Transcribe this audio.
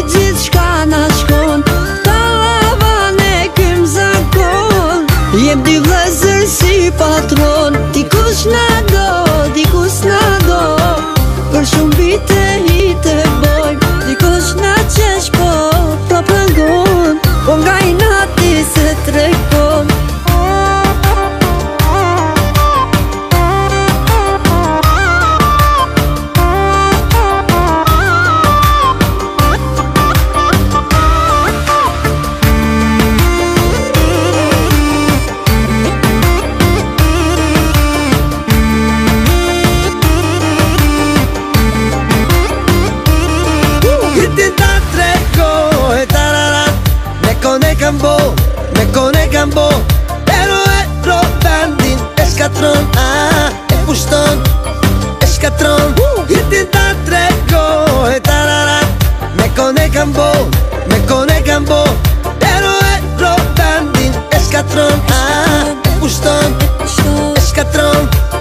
gjithë shka na shkon, talavane kym zakon. Jem dy vlezër si patron, dikush na do, dikush na do. Për shumë vite hite bojm, dikush na qesh po pëngon, po nga i nati se trekon. Me kone kam bo, pero e rodandin e shkatron, e pushton, e shkatron. Hitin ta trego e tararat. Me kone kam bo, pero e rodandin e shkatron, e pushton, e shkatron.